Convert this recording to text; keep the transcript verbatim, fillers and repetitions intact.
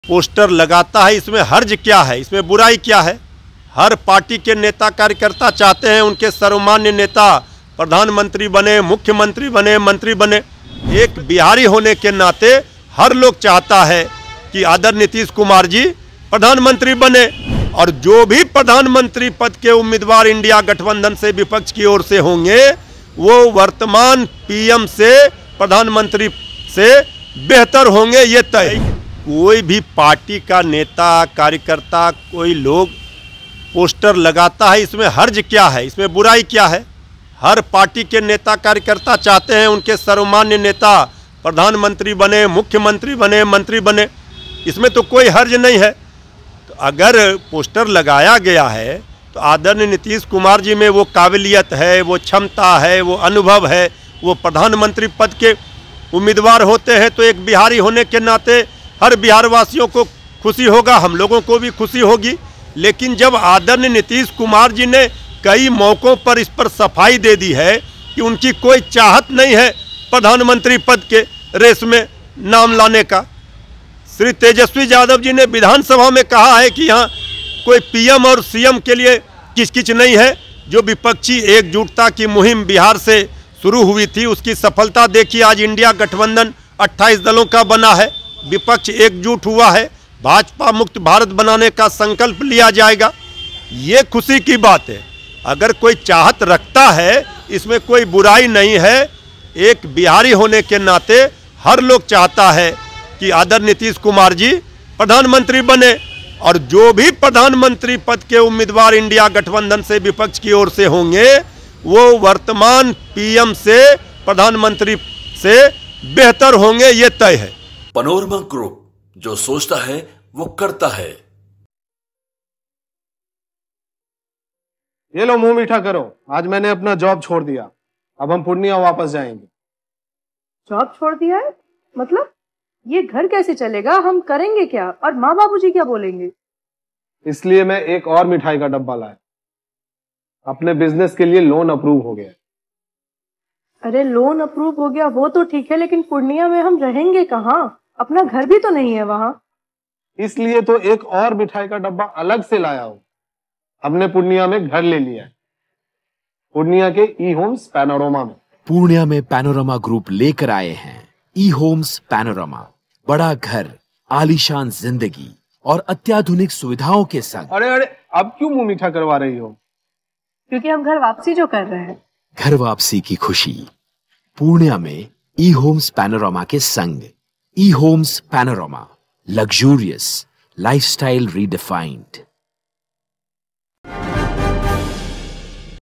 Poster लगाता है, इसमें हर्ज क्या है, इसमें बुराई क्या है। हर पार्टी के नेता कार्यकर्ता चाहते हैं उनके सर्वमान्य नेता प्रधानमंत्री बने, मुख्यमंत्री बने, मंत्री बने। एक बिहारी होने के नाते हर लोग चाहता है कि आदरणीय नीतीश कुमार जी प्रधानमंत्री बने, और जो भी प्रधानमंत्री पद के उम्मीदवार इंडिया गठबंधन से विपक्ष की ओर से होंगे वो वर्तमान पीएम से, प्रधानमंत्री से बेहतर होंगे, ये तय। कोई भी पार्टी का नेता कार्यकर्ता, कोई लोग पोस्टर लगाता है, इसमें हर्ज क्या है, इसमें बुराई क्या है। हर पार्टी के नेता कार्यकर्ता चाहते हैं उनके सर्वमान्य नेता प्रधानमंत्री बने, मुख्यमंत्री बने, मंत्री बने, इसमें तो कोई हर्ज नहीं है। तो अगर पोस्टर लगाया गया है तो आदरणीय नीतीश कुमार जी में वो काबिलियत है, वो क्षमता है, वो अनुभव है, वो प्रधानमंत्री पद के उम्मीदवार होते हैं, तो एक बिहारी होने के नाते हर बिहार वासियों को खुशी होगा, हम लोगों को भी खुशी होगी। लेकिन जब आदरणीय नीतीश कुमार जी ने कई मौक़ों पर इस पर सफाई दे दी है कि उनकी कोई चाहत नहीं है प्रधानमंत्री पद के रेस में नाम लाने का। श्री तेजस्वी यादव जी ने विधानसभा में कहा है कि यहाँ कोई पीएम और सीएम के लिए किचकिच नहीं है। जो विपक्षी एकजुटता की मुहिम बिहार से शुरू हुई थी उसकी सफलता देखिए, आज इंडिया गठबंधन अट्ठाईस दलों का बना है, विपक्ष एकजुट हुआ है, भाजपा मुक्त भारत बनाने का संकल्प लिया जाएगा, ये खुशी की बात है। अगर कोई चाहत रखता है इसमें कोई बुराई नहीं है। एक बिहारी होने के नाते हर लोग चाहता है कि आदरणीय नीतीश कुमार जी प्रधानमंत्री बने, और जो भी प्रधानमंत्री पद के उम्मीदवार इंडिया गठबंधन से विपक्ष की ओर से होंगे वो वर्तमान पीएम से, प्रधानमंत्री से बेहतर होंगे, ये तय है। पैनोरमा ग्रुप, जो सोचता है वो करता है। ये लो मुंह मीठा करो, आज मैंने अपना जॉब छोड़ दिया, अब हम पूर्णिया वापस जाएंगे। जॉब छोड़ दिया है मतलब? ये घर कैसे चलेगा, हम करेंगे क्या, और माँ बाबूजी क्या बोलेंगे? इसलिए मैं एक और मिठाई का डब्बा लाया, अपने बिजनेस के लिए लोन अप्रूव हो गया। अरे लोन अप्रूव हो गया वो तो ठीक है, लेकिन पूर्णिया में हम रहेंगे कहाँ? अपना घर भी तो नहीं है वहां। इसलिए तो एक और मिठाई का डब्बा अलग से लाया हूं, हमने पूर्णिया में घर ले लिया है, पूर्णिया के ई होम्स पैनोरमा में। पूर्णिया में पैनोरमा ग्रुप लेकर आए हैं ई होम्स पैनोरमा, बड़ा घर, आलीशान जिंदगी और अत्याधुनिक सुविधाओं के संग। अरे अरे अब क्यों मुंह मीठा करवा रही हो? क्योंकि हम घर वापसी जो कर रहे हैं। घर वापसी की खुशी पूर्णिया में ई होम्स पैनोरमा के संग। ई homes panorama, luxurious lifestyle redefined.